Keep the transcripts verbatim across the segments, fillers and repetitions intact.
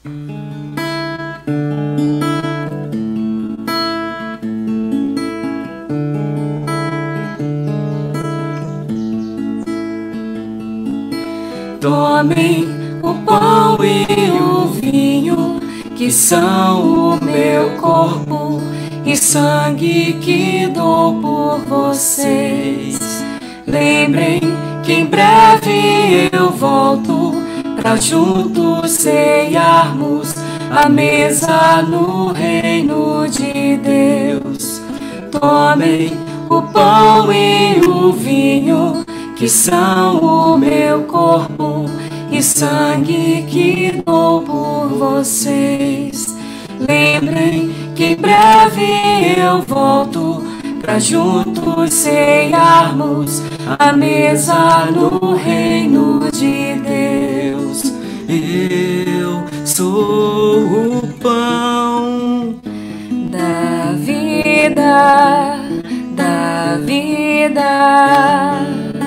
Tomem o pão e o vinho, que são o meu corpo e sangue que dou por vocês. Lembrem que em breve eu volto pra juntos ceiarmos a mesa no reino de Deus. Tomem o pão e o vinho, que são o meu corpo e sangue que dou por vocês. Lembrem que em breve eu volto pra juntos ceiarmos a mesa no reino de Deus. Eu sou o pão da vida, da vida.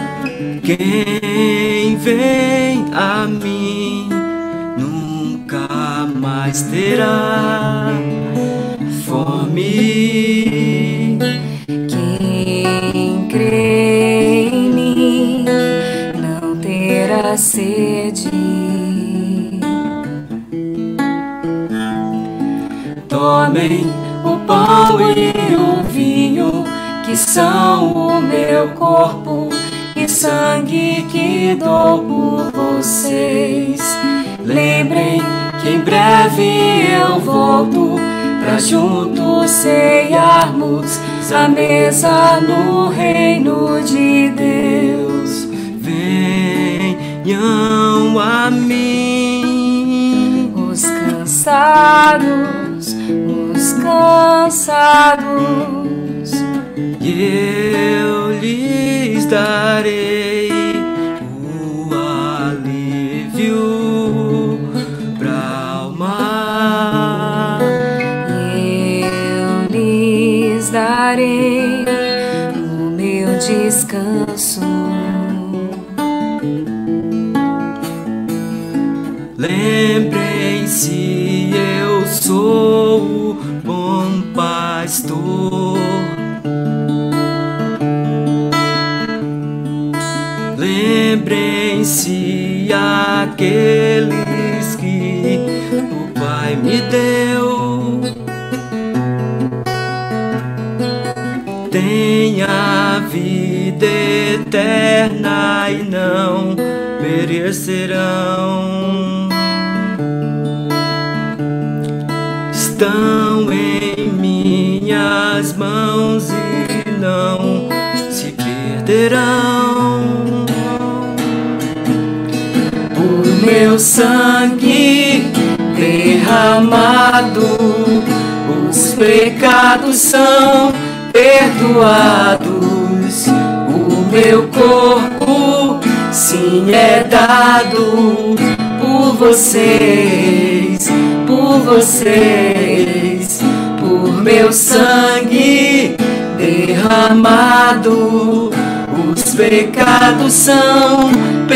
Quem vem a mim nunca mais terá fome. Quem crê em mim não terá sede. Tomem o pão e o vinho, que são o meu corpo e sangue que dou por vocês. Lembrem que em breve eu volto pra juntos ceiarmos a mesa no reino de Deus. Venham a mim os cansados, os cansados, e eu lhes darei o alívio pra alma. Eu lhes darei o meu descanso. Lembrem-se, eu sou o bom pastor. Lembrem-se aqueles que o Pai me deu. Tenha vida eterna e não perecerão. Estão em minhas mãos e não se perderão. O meu sangue derramado, os pecados são perdoados. O meu corpo sim é dado por vocês, por vocês. Por meu sangue derramado, os pecados são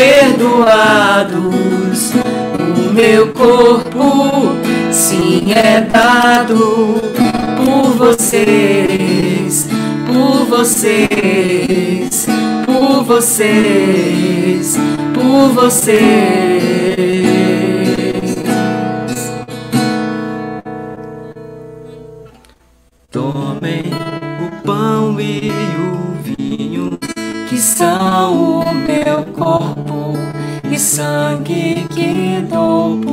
perdoados. O meu corpo sim é dado por vocês, por vocês, por vocês, por vocês. Tomem o pão e o vinho, que são o meu corpo e sangue que dou